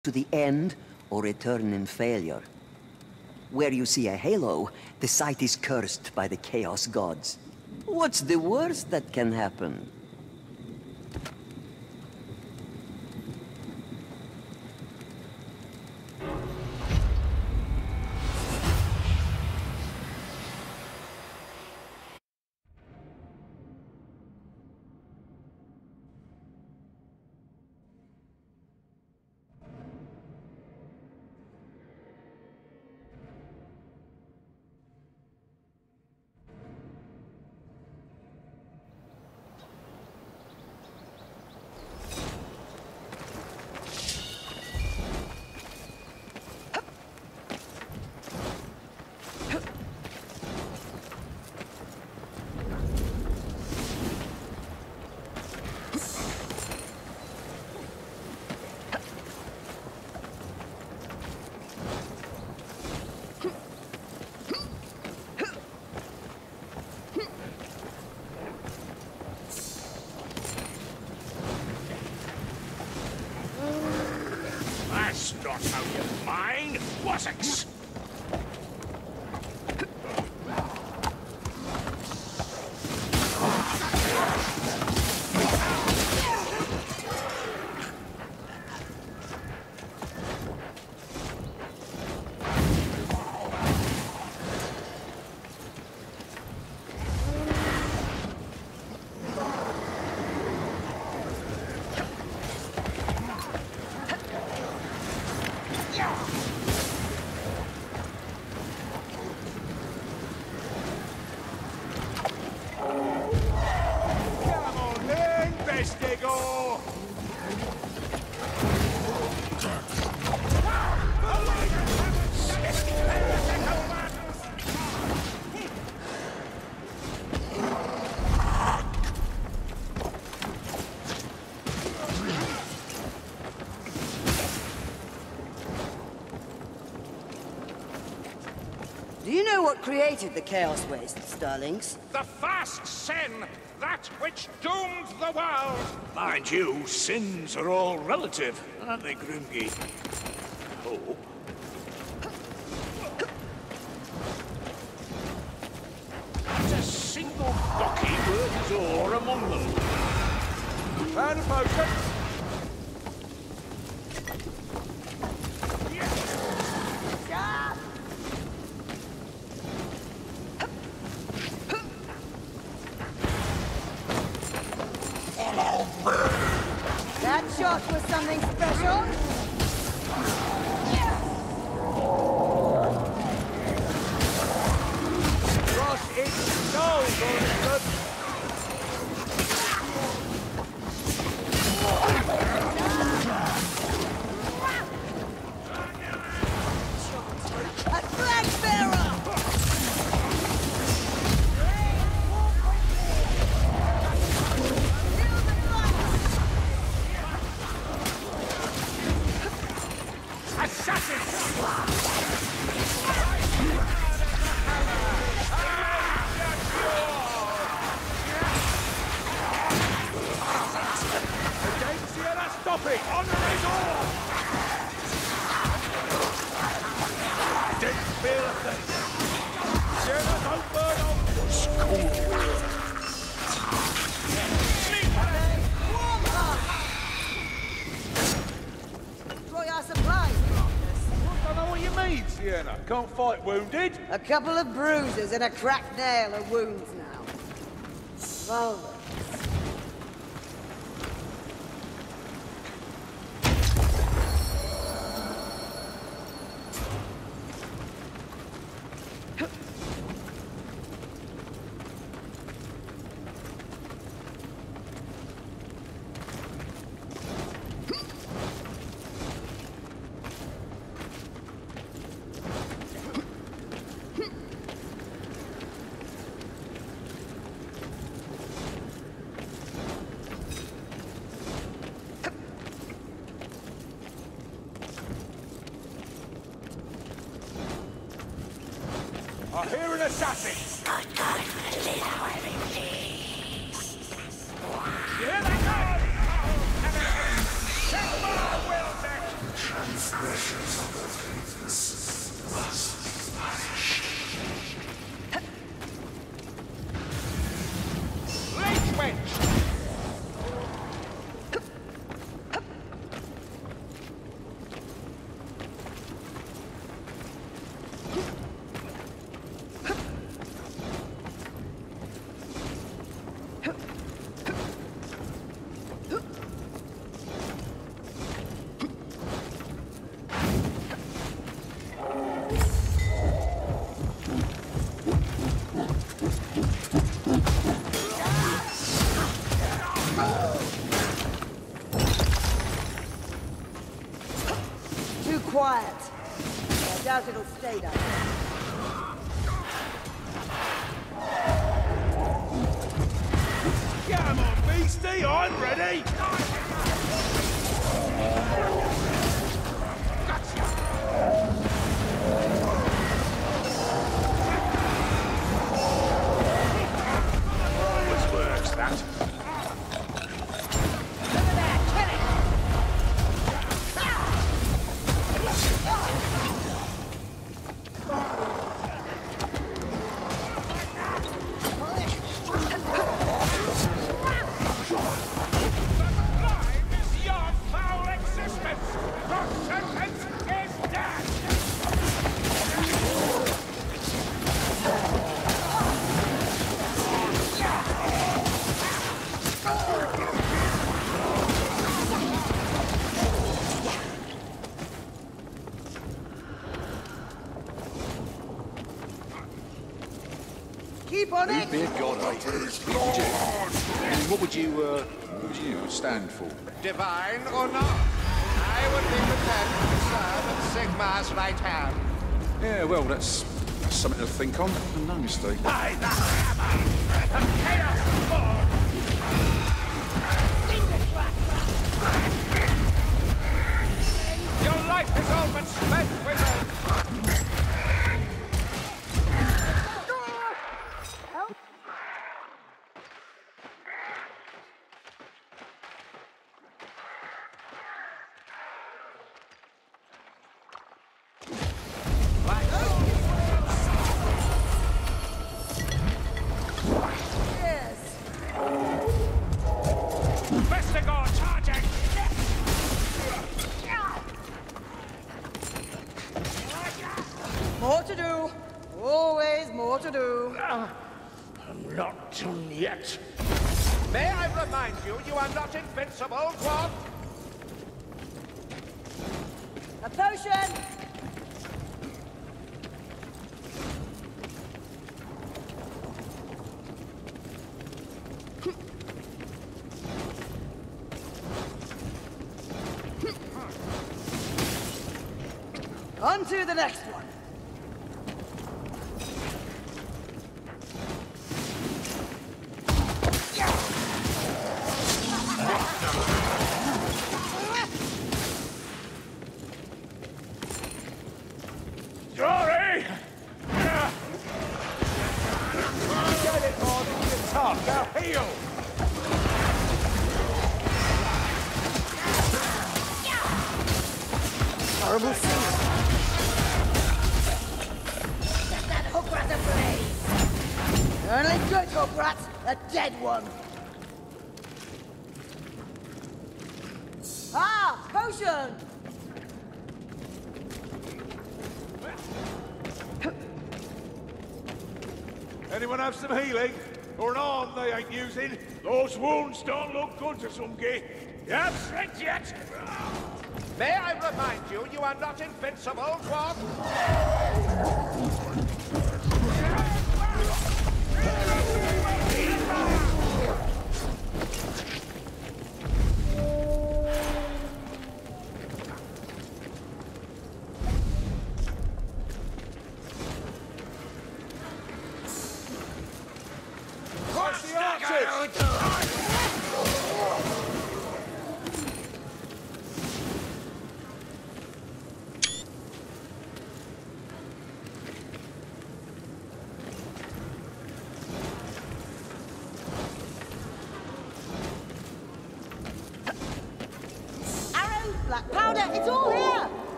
to the end or return in failure. Where you see a halo, the site is cursed by the Chaos Gods. What's the worst that can happen? That's not how you mine, Wessex! Do you know what created the Chaos Waste, Starlings? The first sin, that which doomed the world! Mind you, sins are all relative, aren't they, Grimgi? Oh. Not a single docky worth his oar among them. Out of motion! That shot was something special. Cross its nose, Orisford! A flag bearer! Can't fight wounded? A couple of bruises and a cracked nail are wounds now. Vulva. I hear an assassin! Good God, lead our please. Here they go! Sigma will next! transgressions of the faithless must vanish. Late wench! Quiet. I doubt it'll stay that way. Come on, beastie, I'm ready! Always works, that. Keep on it! Be a god, what would you stand for? Divine or not, I would be content to serve at Sigmar's right hand. Yeah, well, that's something to think on. No mistake. By the hammer of Chaos Lord! Your life is all but spent, wizard! More to do. Always more to do. I'm not done yet. May I remind you, you are not invincible, dwarf? A potion! On to the next one. Jory! Get it on your tongue, now heal! Horrible scene. That hook rat ablaze! Only good hook rat, a dead one. Ah, potion! Anyone have some healing? Or an arm they ain't using? Those wounds don't look good to some gay. You have strength yet? May I remind you, you are not invincible, dwarf? Push the archers!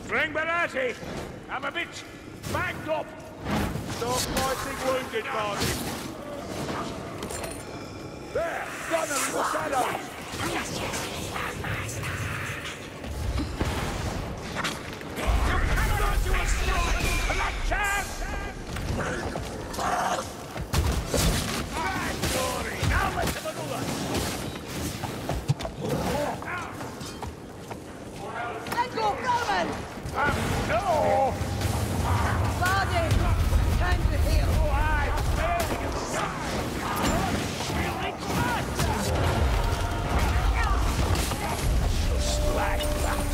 String Berati! I'm a bit banged up. Stop fighting wounded, Marty. There! Got them in the shadows! You cannot do a slow black chance! Bad story! Now let's have another! Let go, Roman! No! Bardi! Time to heal. Oh, I'm failing inside! Feeling faster! Just like that!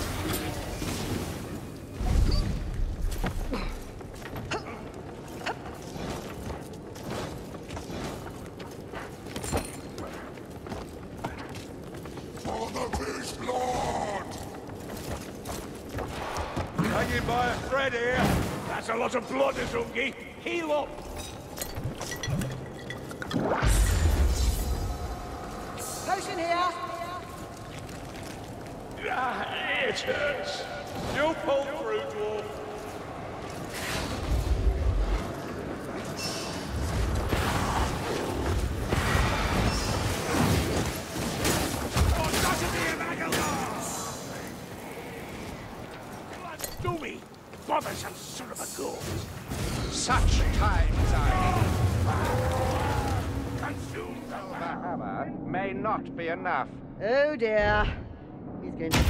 For the beast lord! Hanging by a thread here. That's a lot of blood, Azungi. Heal up. Potion here. It hurts. You pull through, dwarf. Oh, not to be a Magalar! Do me, bothersome son of a gun. Such times are Consume the the hammer may not be enough. Oh dear. He's going to...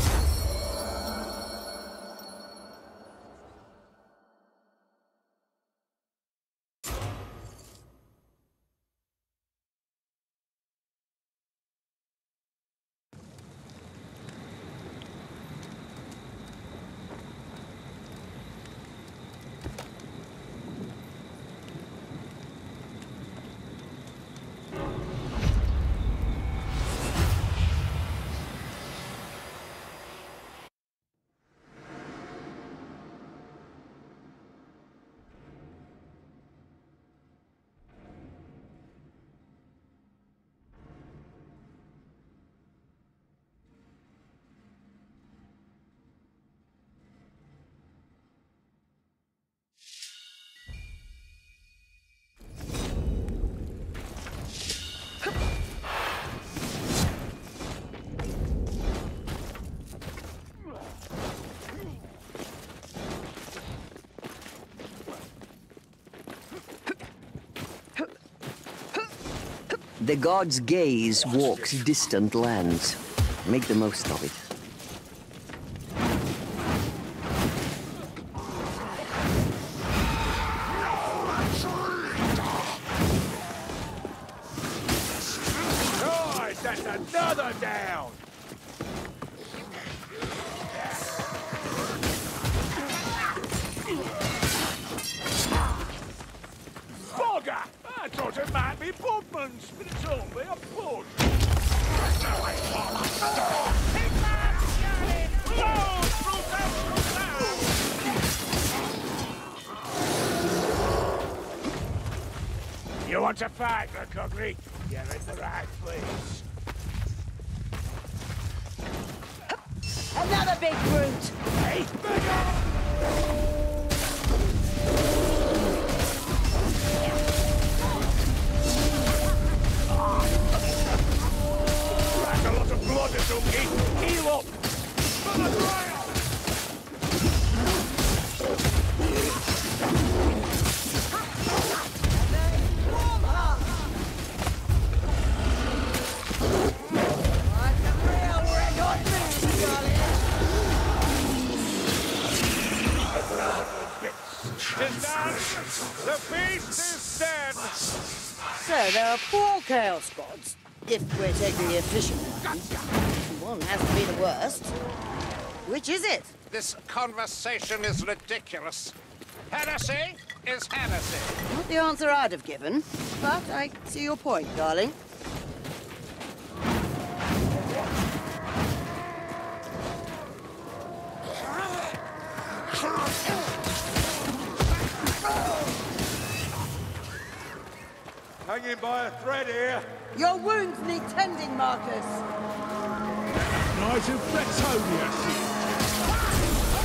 The god's gaze walks distant lands. Make the most of it. Nice, that's another down. Bogger! I thought it might be Bugman's, but it's only a push. Take that, Johnny! Load! Through down! You want to fight, McCugry? You're in the right place. Another big brute! Hey, big on! That's a lot of blood, Azungi. Heal up! For the trial! The beast is dead! So there are 4 Chaos Gods, if we're taking the official one. One has to be the worst. Which is it? This conversation is ridiculous. Heresy is heresy. Not the answer I'd have given, but I see your point, darling. Hanging by a thread here. Your wounds need tending, Marcus. Knight of Flexonia.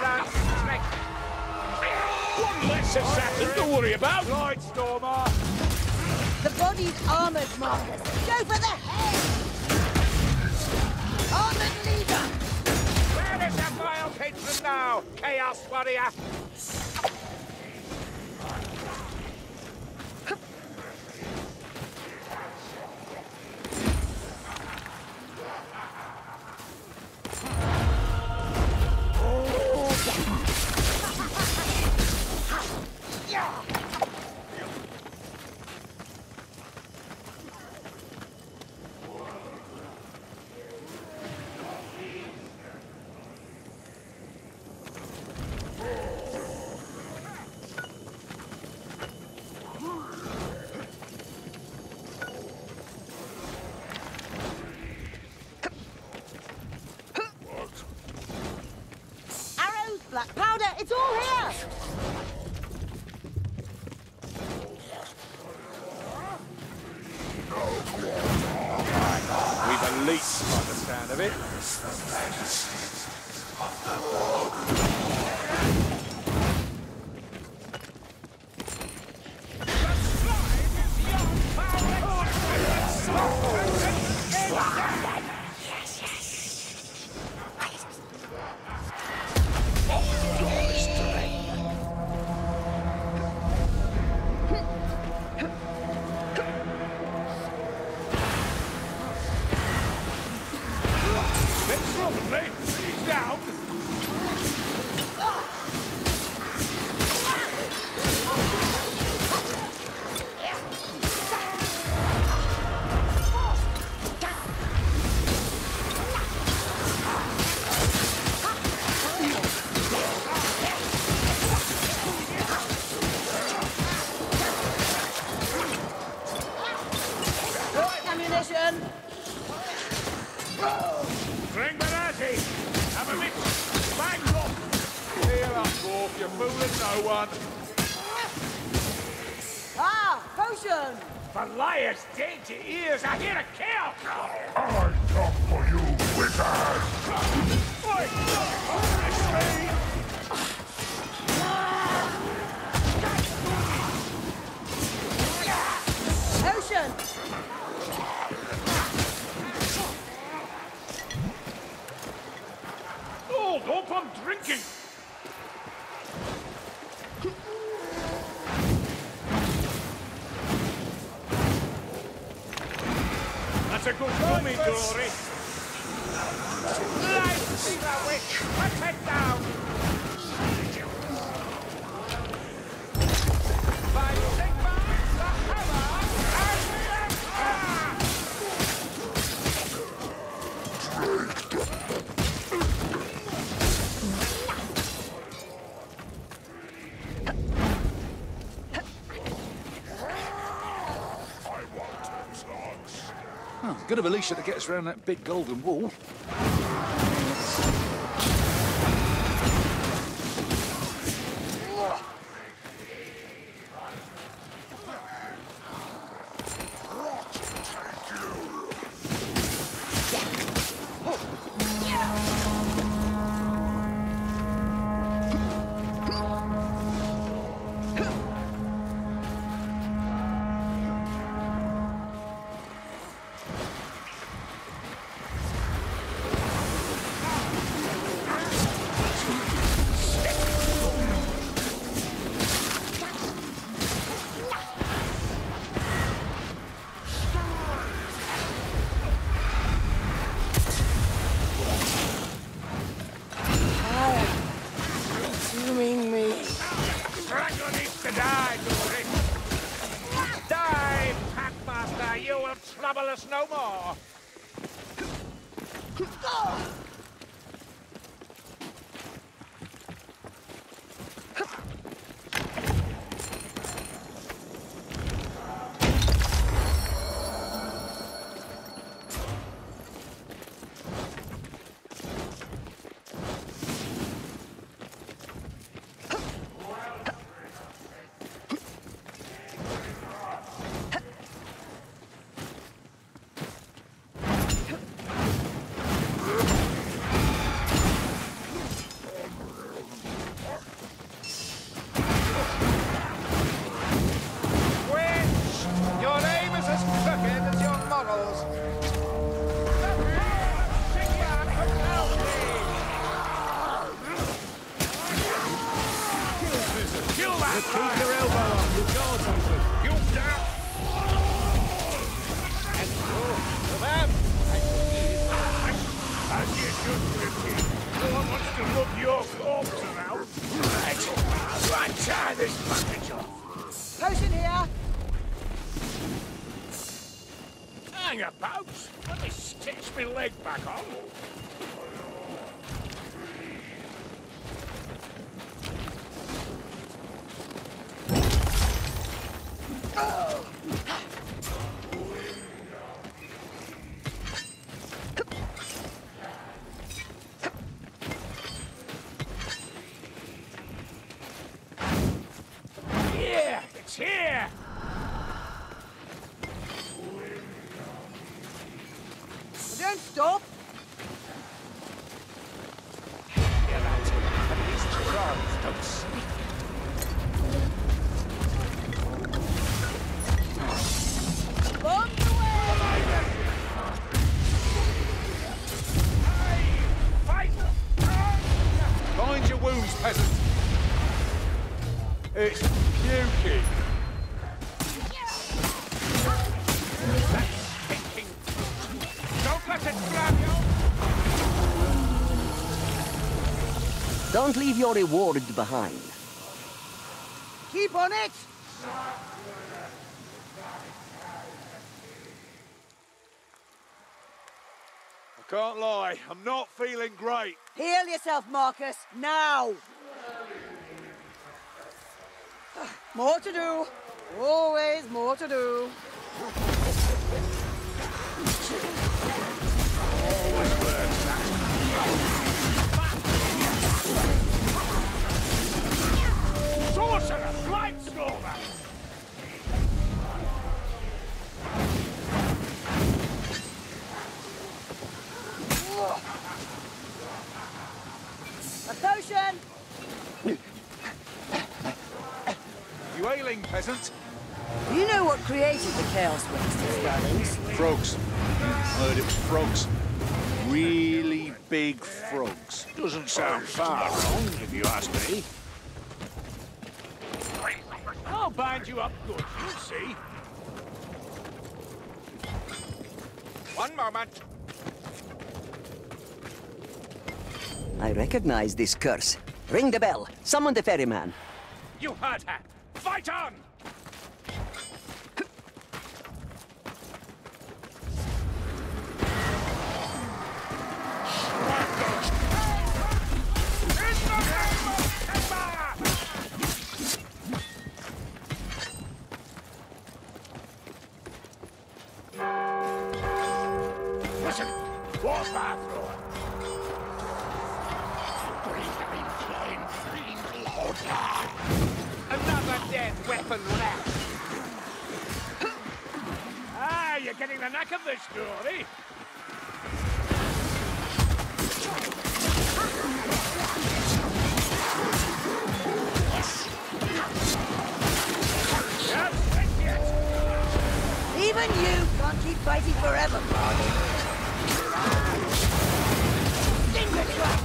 and strength. One less assassin to worry about. Right, Stormer. The body's armored, Marcus. Go for the head! Armored leader! Where is your vile patron now, Chaos Warrior? Black powder, it's all here! We've a leech by the sound of it. He's down. Ammunition! Bring Benazzi! Have a mix! Bang off! Heal up, dwarf, you're fooling no one! Ah! Potion! Valia's dead to ears! I hear a kill! I come for you, wizard! Oi! Don't me! Potion! Hold up, I'm drinking! That's a good mummy, Dory. Light fever witch! Put it down! By Sigma, the hammer, and the emperor! Oh, good of Alicia to get us around that big golden wall. Consuming me. Strangler needs to die, Dory. Die, Packmaster! You will trouble us no more! Just keep your elbow on. The door's open. You down. And go. Ma'am. As you should, Richie. No one wants to rub your corpse around. Right, tie this package off. Potion here. Hang about. Let me stitch my leg back on. Yeah, it's here. Don't stop. Yeah, that's it. At least the frogs don't speak. Bomb away. Hey, fight! Mind your wounds, peasant. It's puking. That's stinking. Don't let it grab you. Don't leave your reward behind. Keep on it. I can't lie, I'm not feeling great. Heal yourself, Marcus. Now. More to do. Always more to do. Sorcerer! Blight Stormer! A potion. You ailing, peasant? You know what created the Chaos Monsters, darlings? Frogs. Heard it was frogs. Really big frogs. Doesn't sound far wrong, if you ask me. I'll bind you up good, you'll see. One moment. I recognize this curse. Ring the bell. Summon the ferryman. You heard her. Fight on! Listen, what's that for? Another dead weapon left. Ah, you're getting the knack of this story. Even you can't keep fighting forever, Barney. Finger trap!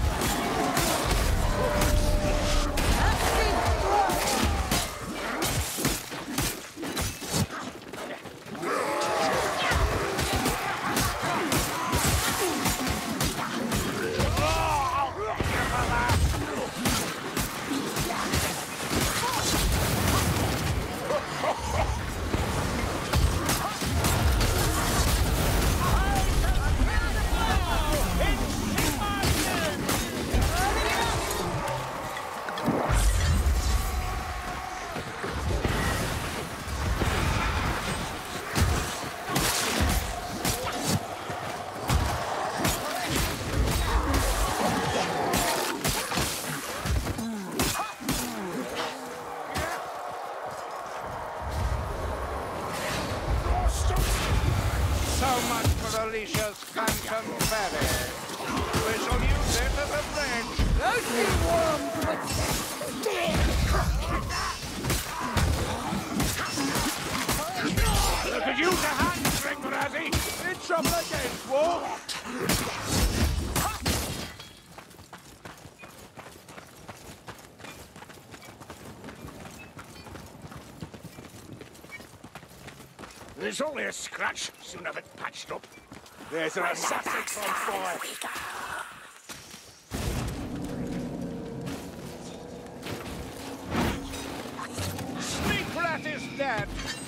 It's only a scratch. Soon have it patched up. There's an assassin on fire. Sneak rat is dead.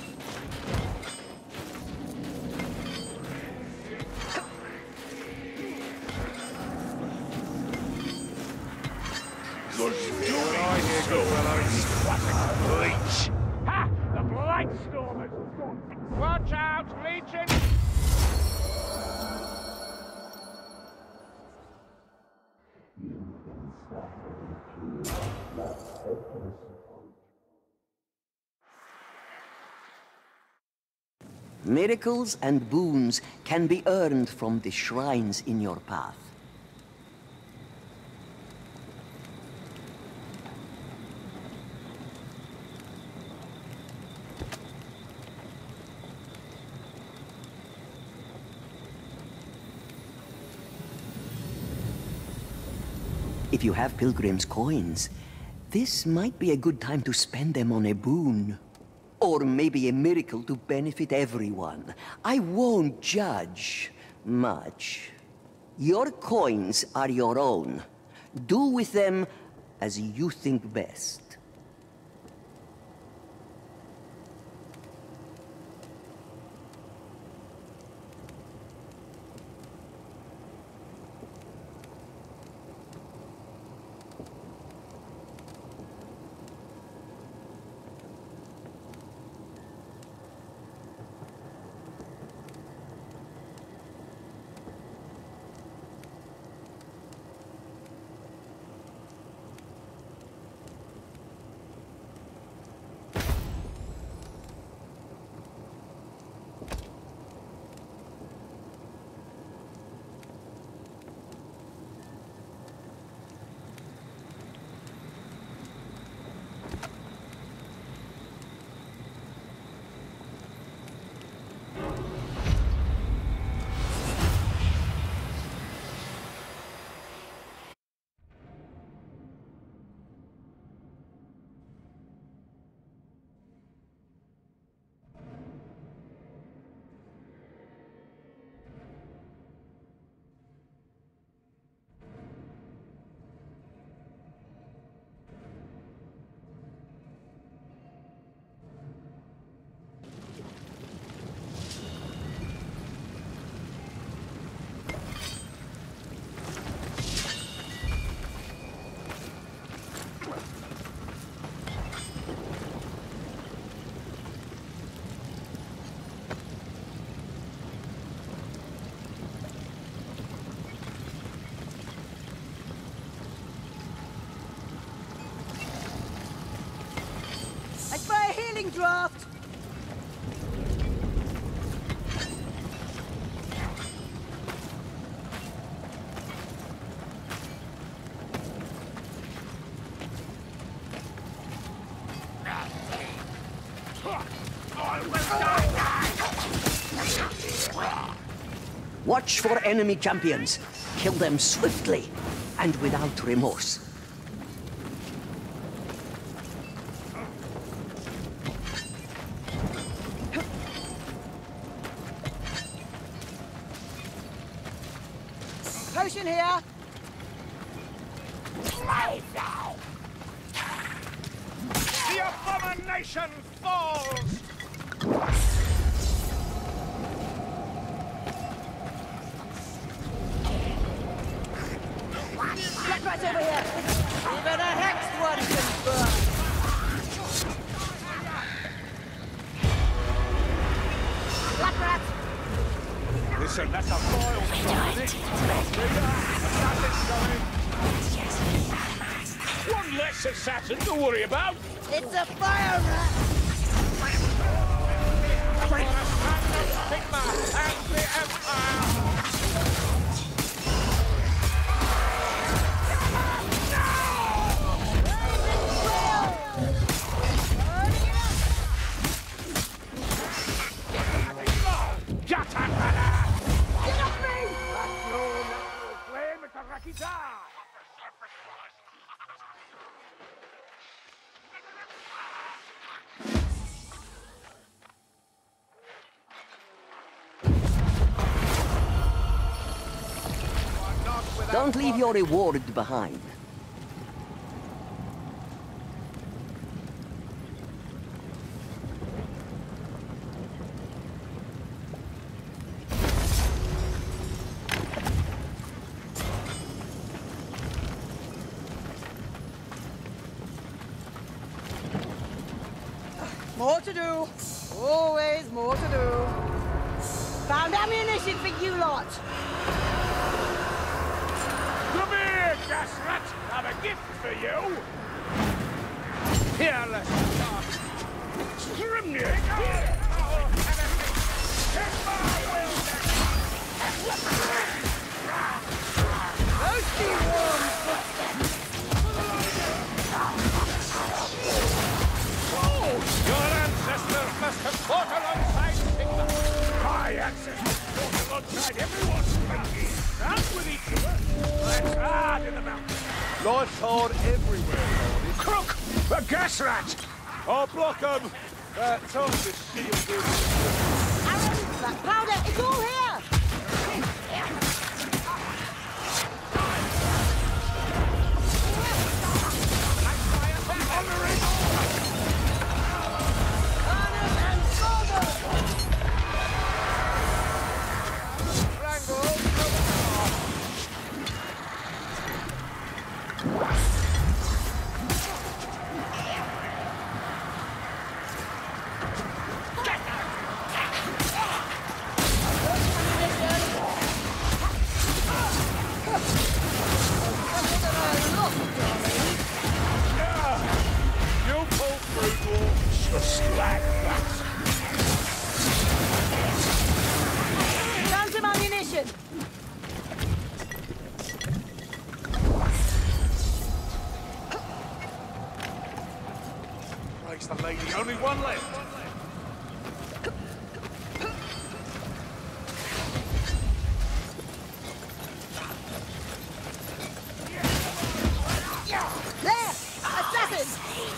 Leech! Ha! The Blightstormers! Watch out, Legion! Miracles and boons can be earned from the shrines in your path. If you have Pilgrim's coins, this might be a good time to spend them on a boon. Or maybe a miracle to benefit everyone. I won't judge much. Your coins are your own. Do with them as you think best. Draft! Watch for enemy champions. Kill them swiftly and without remorse. Potion here! The abomination falls! Get right over here! Even a hexed one can burn! Black rat! Listen, that's a foil storm, isn't it? One less assassin to worry about! It's a fire rat! Sigma and the Empire! Don't leave your reward behind. More to do. Always more to do. Found ammunition for you lot. Come here, gas rat! I have a gift for you! Here, let's start. Trim you! Roasty warm footsteps. Your ancestors must have fought alongside Sigma. My ancestors fought alongside everyone's country. Out with each other. Life's hard in the mountains. Life's hard everywhere, Lord. Crook! The gas rat! I'll block 'em. Time to shield this. Arrows, black powder, it's all here. Found some ammunition. Breaks the lady. Only one left. There! Assassins!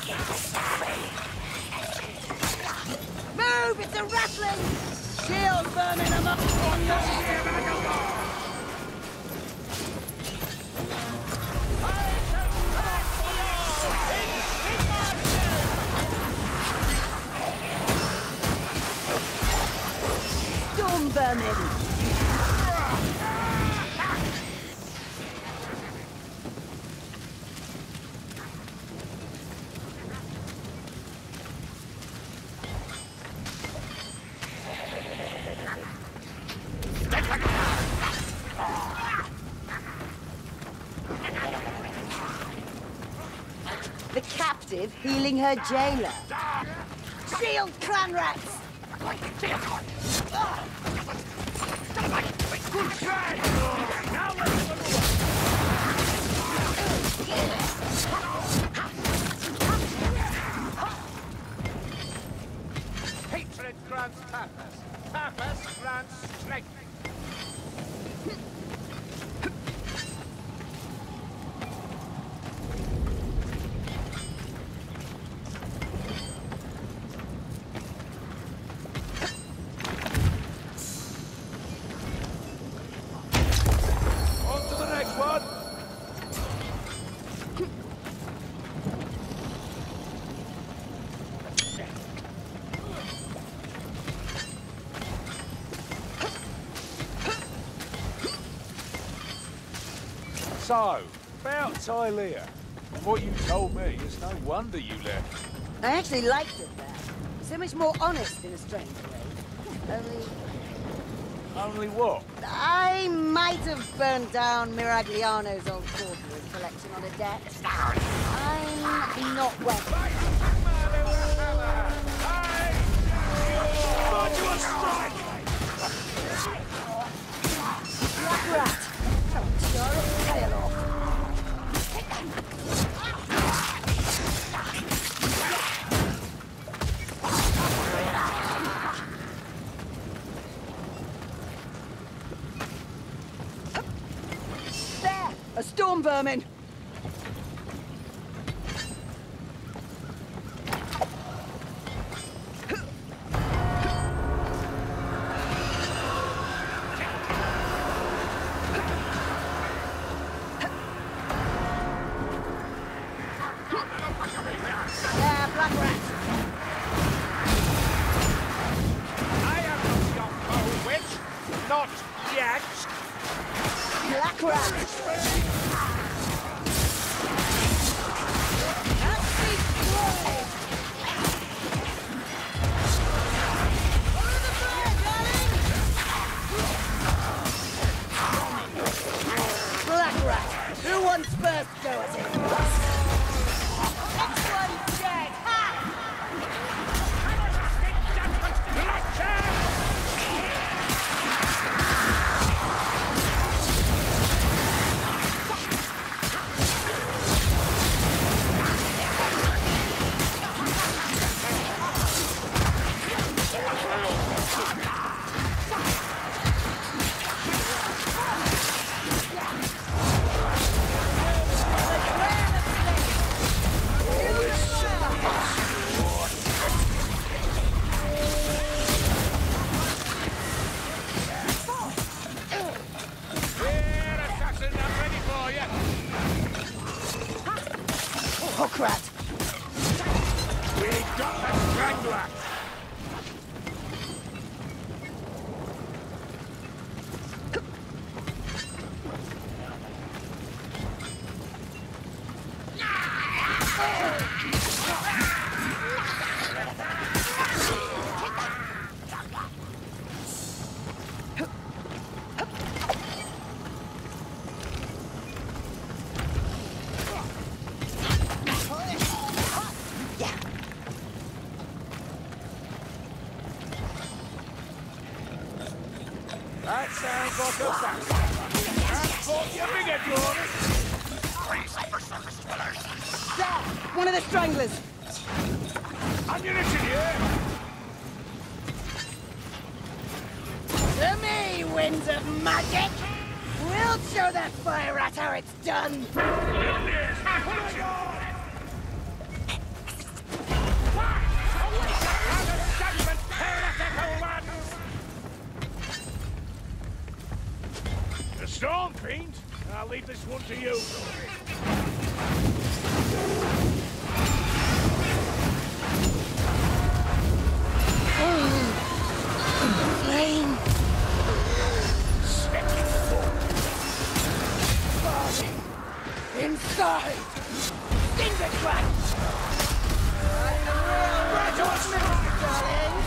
Move! It's a rattling! Shield burning them up! Storm vermin! The captive healing her jailer. Shield clan rats! Hatred grants purpose. Purpose grants strength. On to the next one. So, about Tylea. From what you told me, it's no wonder you left. I actually liked it there. So much more honest in a strange way. Only what? I might have burned down Miragliano's old quarterly collection on a debt. I'm not wet. Black rat! Come on, tear its tail off. There! A storm vermin! There, Black Rat. I have not got Bow Witch. Not yet. Black Rat. That's the glory. Over the fire, darling. Black Rat. Who wants first go at it? Next one's dead. Ha! Here, assassin, I'm ready for you. Hook Rat. We got the Strangler. That sounds like a sacrifice. That's what you bigger glory. There! One of the stranglers. Ammunition here. To me, winds of magic! We'll show that fire rat how it's done! The Storm Fiend? I'll leave this one to you. Flame! Inside! Finger crack! Darling!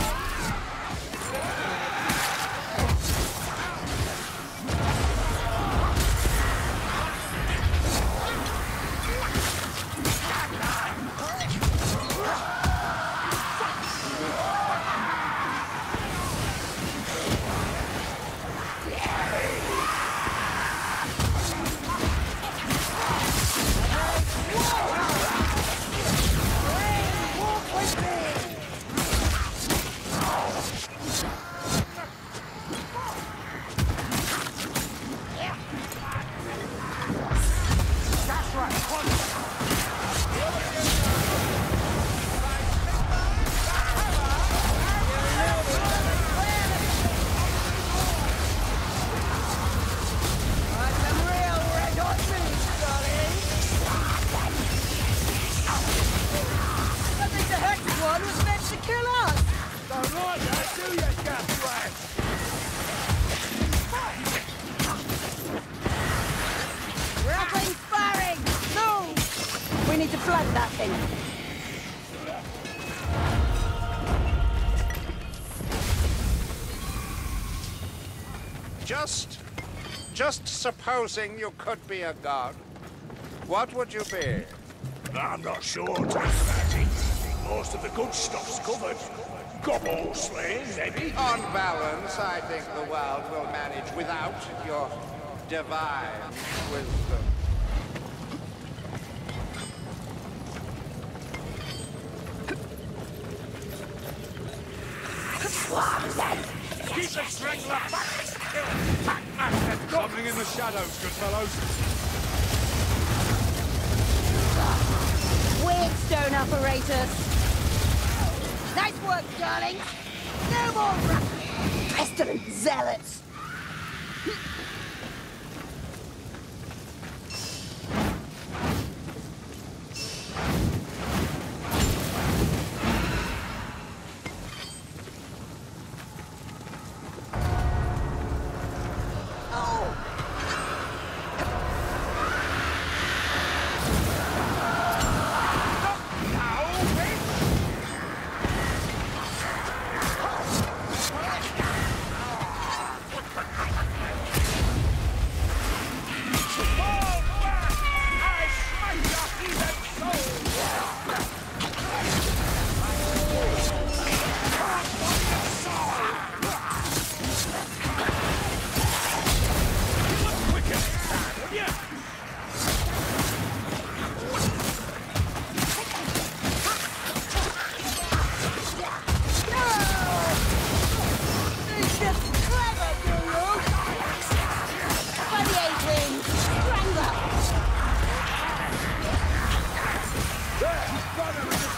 need to flood that thing. Just supposing you could be a god, what would you be? I'm not sure, Tasmati. Most of the good stuff's covered. Gobble slaying, maybe. On balance, I think the world will manage without your divine wisdom. Keep the strangler back! Something in the shadows, good fellows. Weird stone apparatus. Nice work, darling. No more pestilent zealots.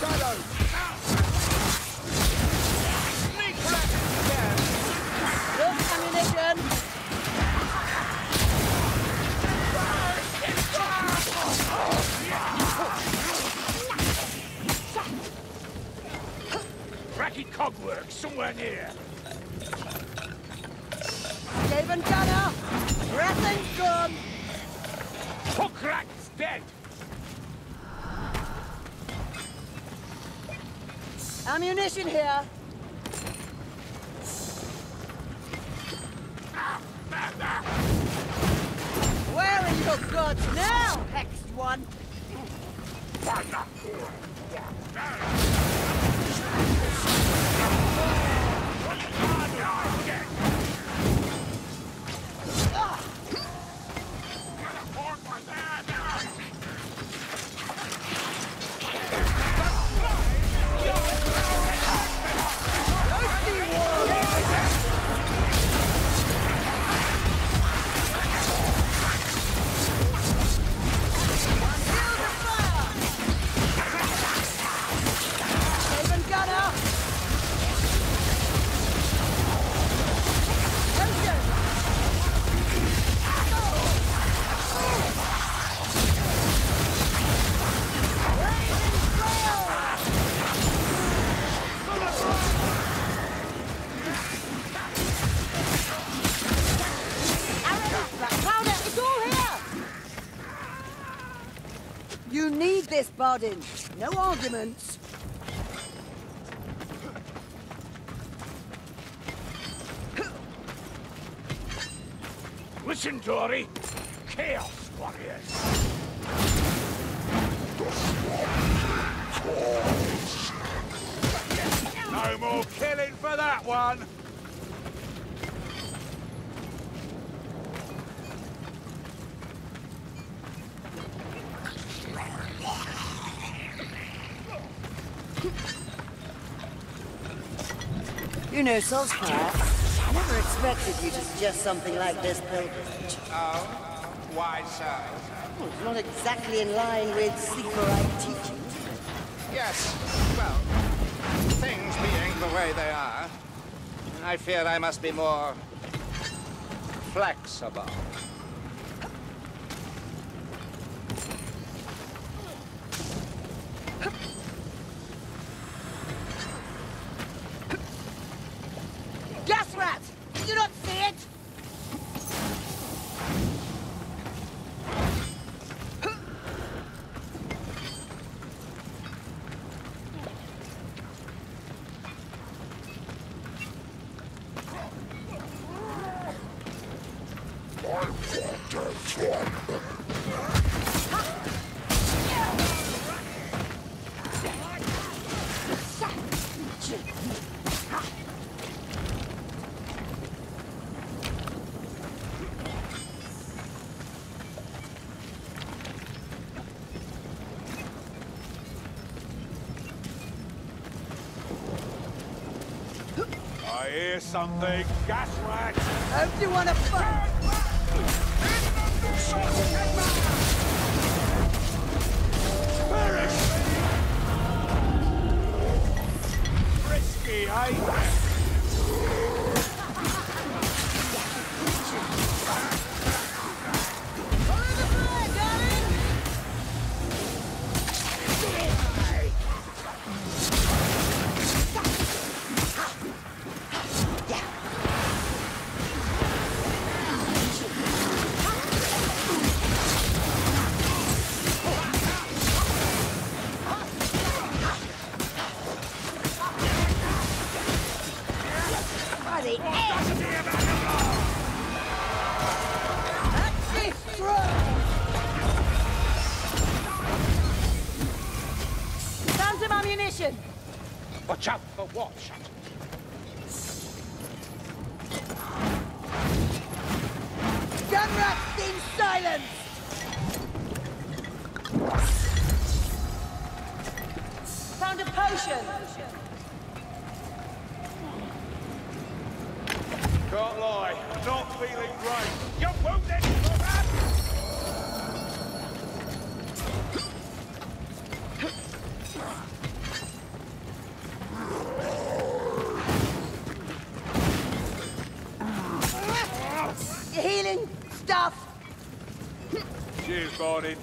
shadows! Sneak rat again! Look, ammunition! Cracky cogwork somewhere near. Gaven gunner! Rathen's gone! Hook rat's dead. Ammunition here! Where in your gods now, hexed one? Gaven gunner! You need this, Bardin. No arguments. Listen, Dory. Chaos warriors. No more killing for that one. You know, Salzfire, I never expected you to suggest something like this pilgrimage. Oh? Why so? Well, it's not exactly in line with Sigmarite teachings. Yes, well, things being the way they are, I fear I must be more flexible. Gas rat! Did you not see it? I hear something. Gas rat. Hope you want to fight. Risky, eh? By the end! That's it, found some ammunition! Watch out for wall shot. Gun rats in silence! Found a potion! Can't lie, not feeling great. You're wounded, rat! Cheers, Barney.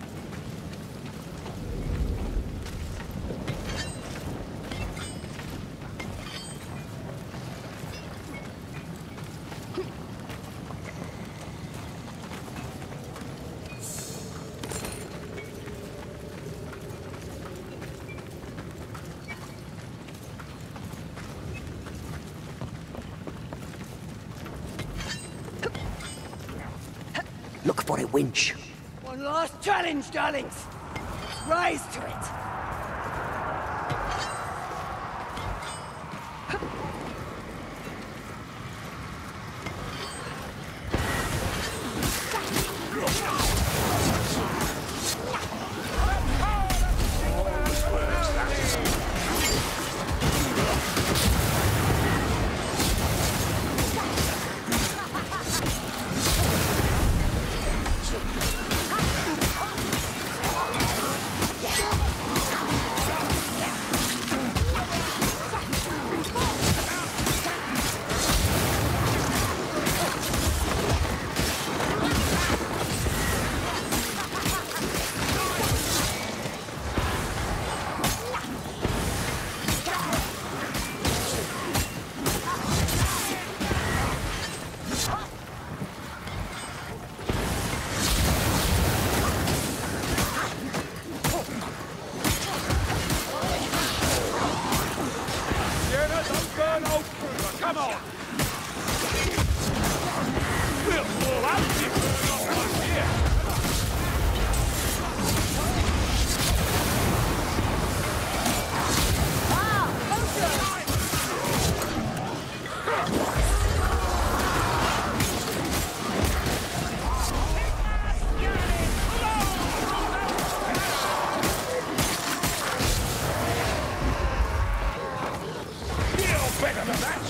Look for a winch. One last challenge, darlings. Let's rise to it. Come on! We'll fall out if we're not one here! Better than that,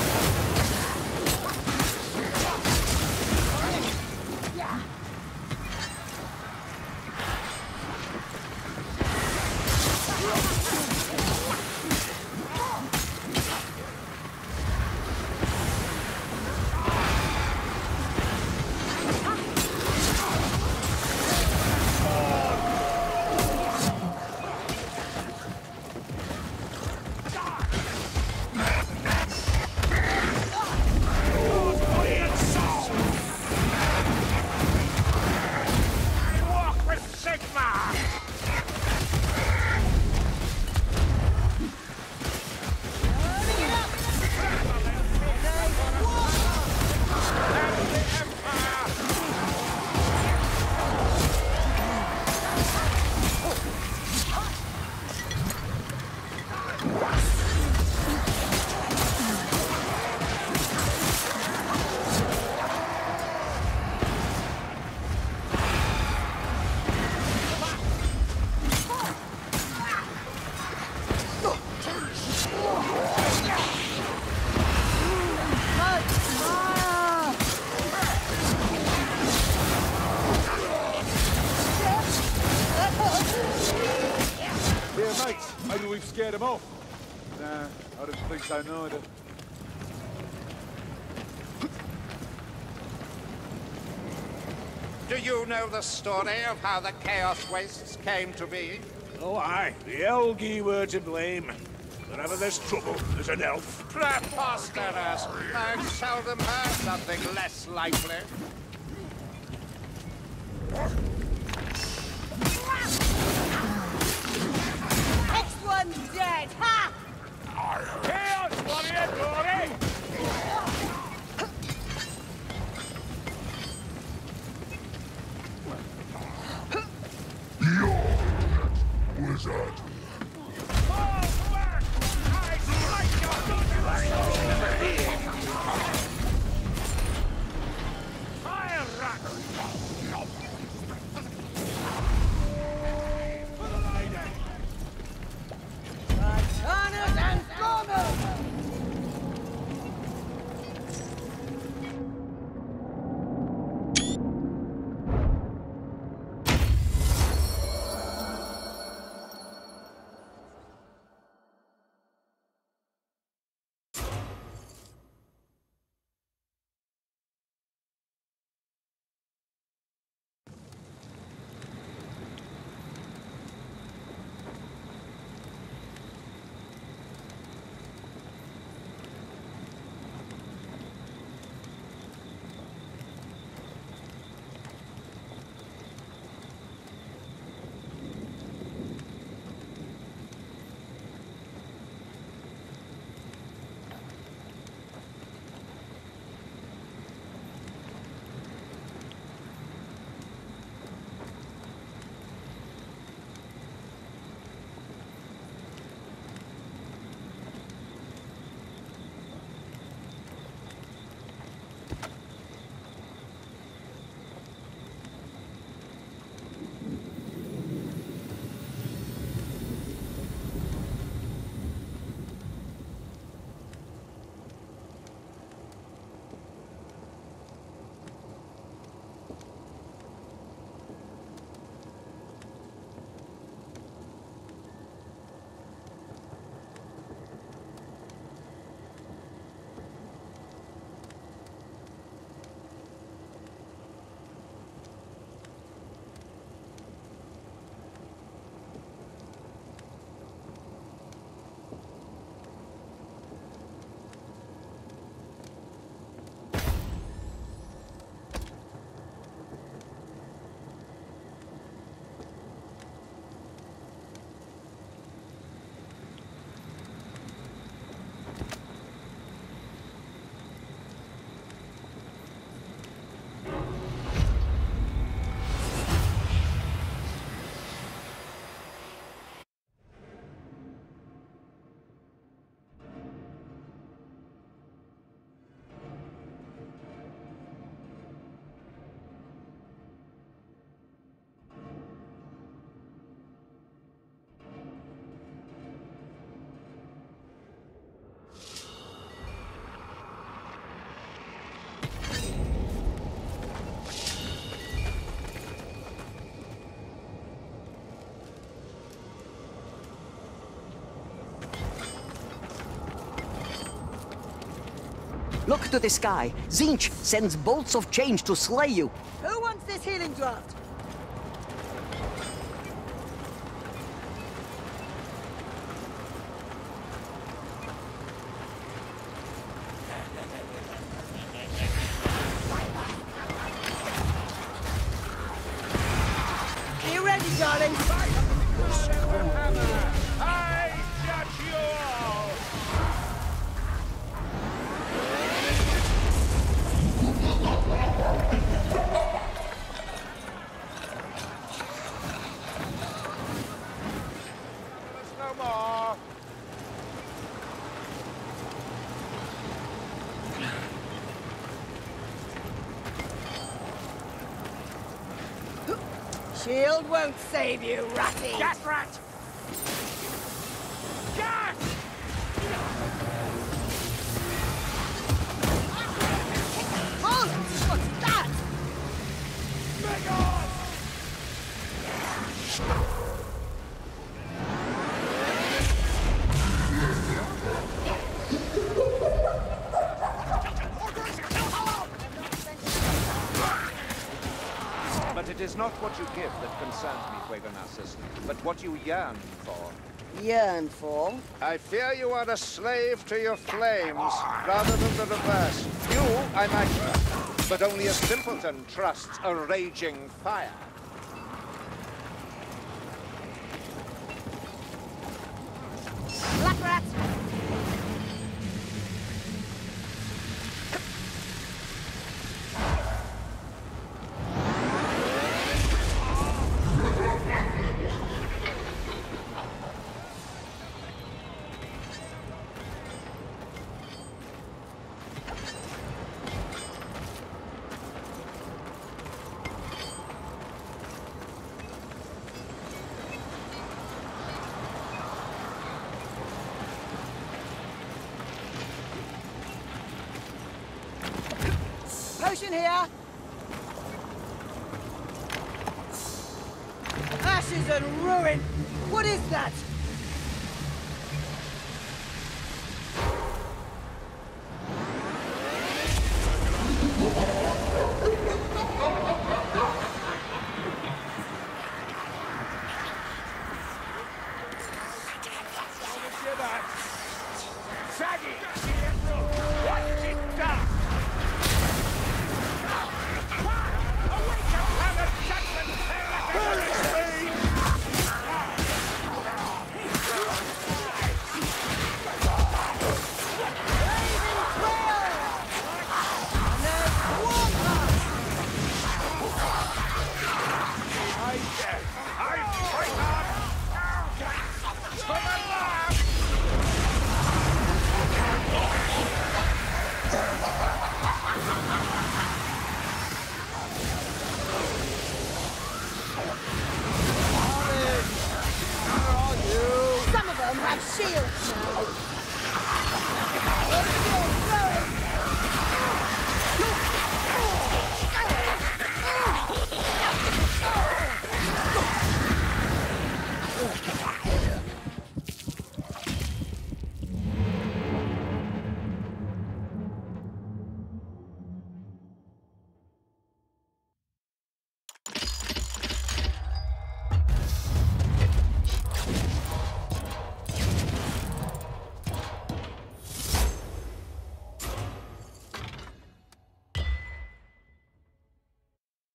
maybe we've scared them off. Nah, I don't think so neither. Do you know the story of how the Chaos Wastes came to be? Oh, aye. The Elgi were to blame. Whenever there's trouble, there's an elf. Preposterous! I've seldom heard something less likely. Next one's dead! Ha! Chaos Warrior Glory! Wizard. Look to the sky. Tzeentch sends bolts of change to slay you. Who wants this healing draft? Are you ready, darling? I judge you all! There's no more. Shield won't save you, ratty. Gas rat! Gas! Hold! What's that? Big on! But it is not what you give that concerns me, Fuego Narcissus, but what you yearn for. Yearn for? I fear you are a slave to your flames, rather than the reverse. You, I might, but only a simpleton trusts a raging fire. Black rat! Potion here! Ashes and ruin! What is that? Saggy! What's it done? Some of them have shields now. Let's go, throw it!